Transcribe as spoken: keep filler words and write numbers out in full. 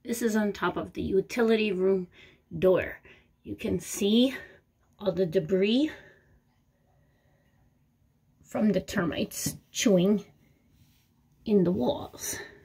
This is on top of the utility room door. You can see all the debris from the termites chewing in the walls.